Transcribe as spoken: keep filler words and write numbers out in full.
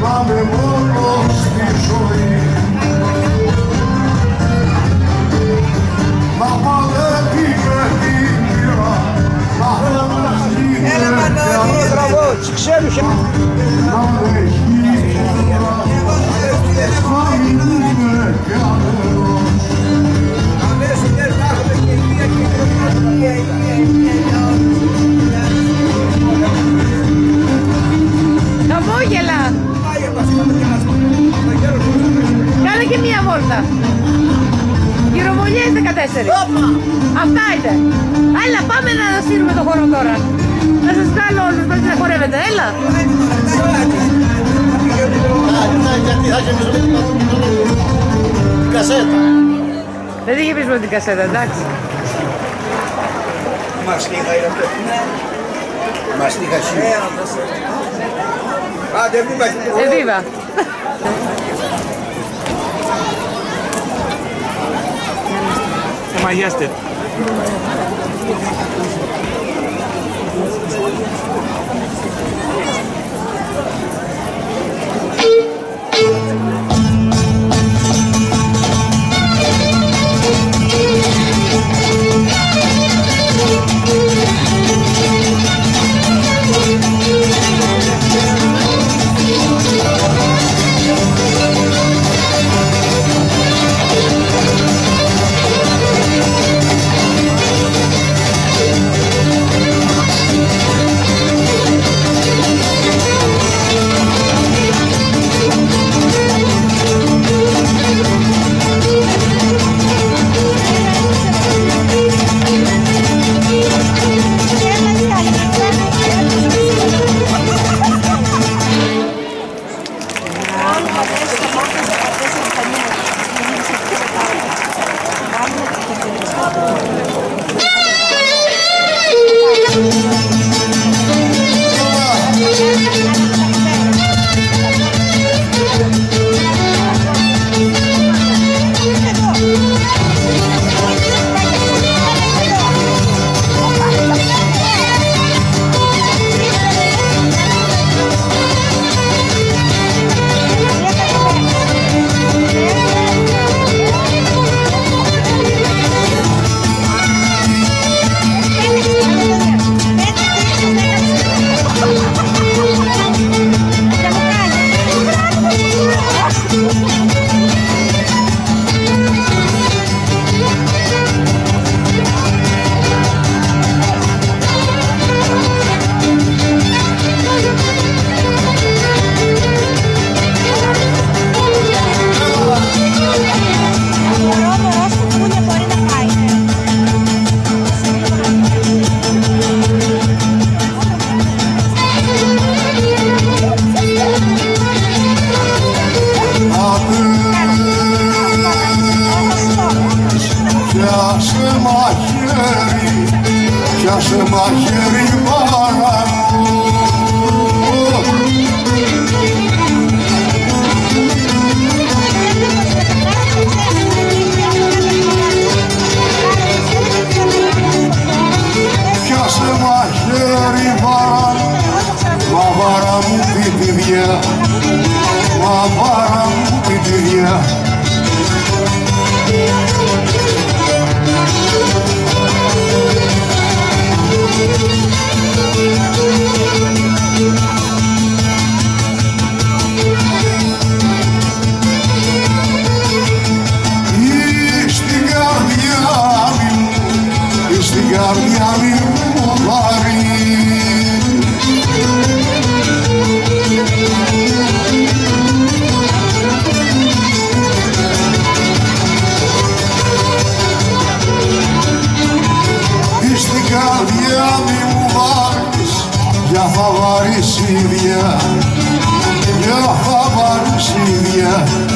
Πάμε μόνο στη ζωή. Να παλεύει με την πύρα, να χωραστεί με πιάνο, ξέρεις. να δεχεί να μην είναι πια νερός. Χαμόγελα! Κάνε και μία βόλτα. Γυροβολιές δεκατέσσερα. Αυτά είναι. Έλα, πάμε να ανασύρουμε το χώρο τώρα. Να σας βγάλω όλους μαζί να χορεύετε. Έλα. Γιατί θα γεμίσουμε την κασέτα. Δεν τη γεμίσουμε την κασέτα, εντάξει. Μαστίχα είναι αυτό. Μαστίχα σήμερα. Άντε, βίβα. Ε, βίβα. Θα μαγιάστε. Πιάσε μαχαίρι μάνα Πιάσε μαχαίρι μάνα, μα βάρα μου την τυδιά, μα βάρα μου την τυδιά. Στην καρδιά μου βάρη στην καρδιά μου βάρης για θα βαρύς ίδια, για θα βαρύς ίδια.